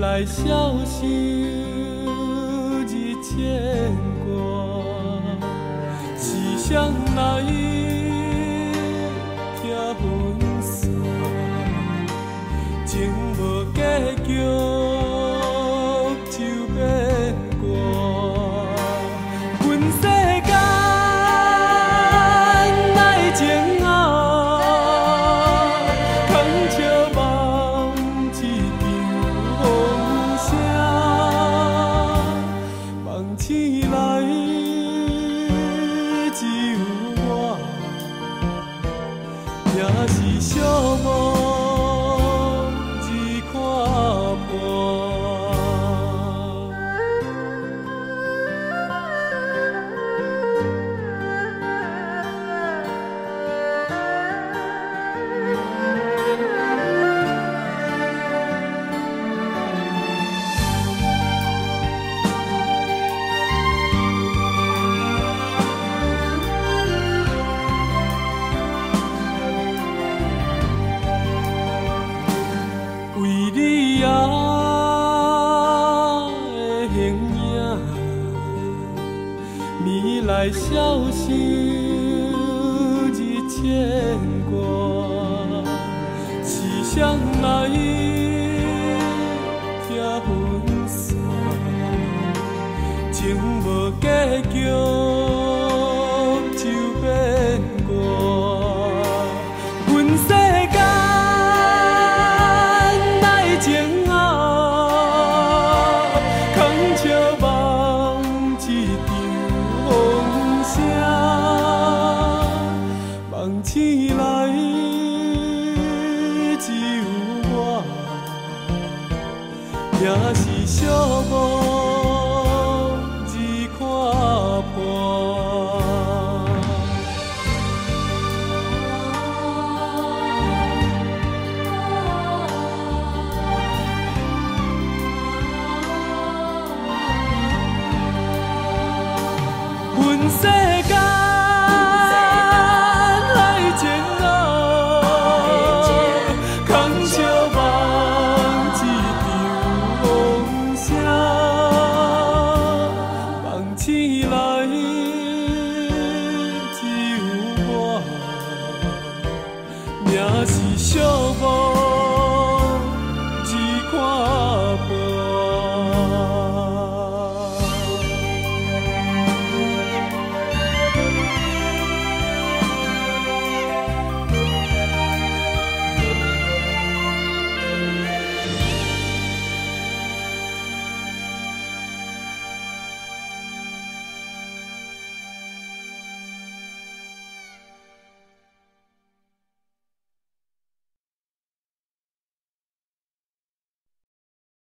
来消受日牵挂，是谁来听分散？情无结局就变卦，阮世间来情啊，空笑望一场风声，梦醒来只有我，也是寂寞。暝来消受日牵挂，是谁来听分散？情无结局就变卦，阮世间来情啊，空笑望一场风声，梦醒来只有我，也是寂寞。阮世间来情啊，空笑望一场风声，梦醒来只有我，命是寂寞。